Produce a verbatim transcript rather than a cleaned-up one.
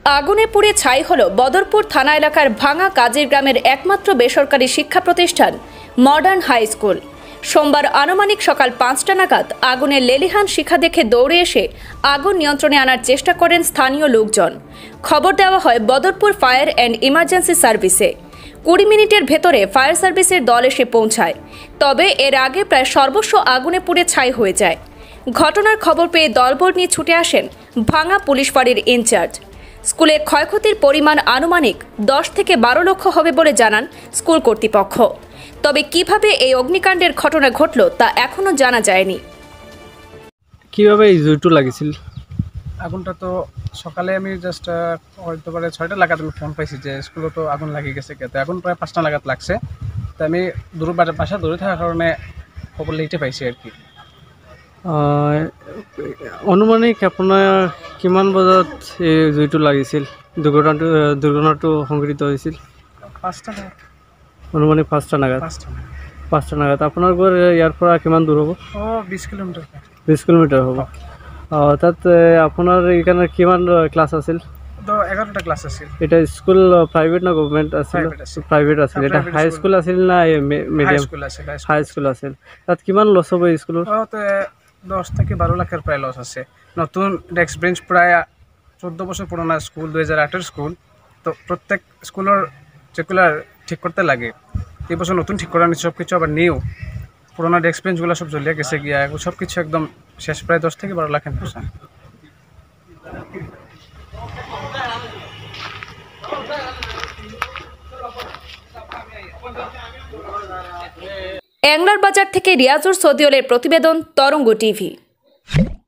আগুনে পুড়ে ছাই হল বদরপুর থানা এলাকার ভাঙা কাজীর গ্রামের একমাত্র বেসরকারি শিক্ষা প্রতিষ্ঠান মডার্ন হাই স্কুল। সোমবার আনুমানিক সকাল পাঁচটা নাগাদ আগুনের লেলিহান শিখা দেখে দৌড়ে এসে আগুন নিয়ন্ত্রণে আনার চেষ্টা করেন স্থানীয় লোকজন। খবর দেওয়া হয় বদরপুর ফায়ার অ্যান্ড ইমার্জেন্সি সার্ভিসে। কুড়ি মিনিটের ভেতরে ফায়ার সার্ভিসের দল এসে পৌঁছায়, তবে এর আগে প্রায় সর্বস্ব আগুনে পুড়ে ছাই হয়ে যায়। ঘটনার খবর পেয়ে দলবল নিয়ে ছুটে আসেন ভাঙা পুলিশ ফাঁড়ির ইনচার্জ। স্কুলের ক্ষয়ক্ষতির পরিমাণ আনুমানিক দশ থেকে বারো লক্ষ হবে বলে জানান স্কুল কর্তৃপক্ষ। তবে কিভাবে এই অগ্নিকাণ্ডের ঘটনা ঘটল তা এখনো জানা যায়নি। কিভাবে এই জুইটো লাগিছিল? আগুনটা তো সকালে আমি জাস্ট হয়তো পারে ছয়টা লাগাত আমি ফোন পাইছি যে স্কুলে তো আগুন লাগিয়ে গেছে। তো এখন প্রায় পাঁচটা লাগাত লাগছে। তো আমি দূর বাসা দূরে থাকার কারণে খবর লেটে পাইছি আর কি। অনুমানিক আপোনাৰ কিমান বজাত এই জুইটো লাগিছিল? দুৰ্ঘটনাটো দুৰ্ঘটনাটো সংঘটিত হৈছিল পাঁচটা অনুমানিক পাঁচটা নাগাদ পাঁচটা পাঁচটা নাগাদ আপোনাৰ ঘৰ ইয়াৰ পৰা কিমান দূৰ হ'ব? অঁ বিছ কিলোমিটাৰ বিছ কিলোমিটাৰ হ'ব। তাত আপোনাৰ এইকাৰণে কিমান ক্লাছ আছিল? এগারোটা ক্লাস আছিল। এটা স্কুল প্রাইভেট না গভর্নমেন্ট আছিল? প্রাইভেট আছিল। এটা হাই স্কুল আছিল না মিডিয়াম? হাই স্কুল আছিল। তাত কিমান লছ হ'ব স্কুলৰ? দশ থেকে বারো লাখের প্রায় লস আছে। নতুন ডেস্ক বেঞ্চ প্রায় চোদ্দ বছর পুরোনো স্কুল, দুই হাজার আটের স্কুল। তো প্রত্যেক স্কুলের যেগুলো ঠিক করতে লাগে এই বছর নতুন ঠিক করা নিচ্ছে, সব কিছু আবার নিউ পুরোনো ডেস্ক বেঞ্চগুলো সব জ্বলিয়ে গেছে গিয়া সব কিছু একদম শেষ, প্রায় দশ থেকে বারো লাখের পয়সা। অ্যাংলার বাজার থেকে রিয়াজুর সদিউলের প্রতিবেদন, তরঙ্গ টিভি।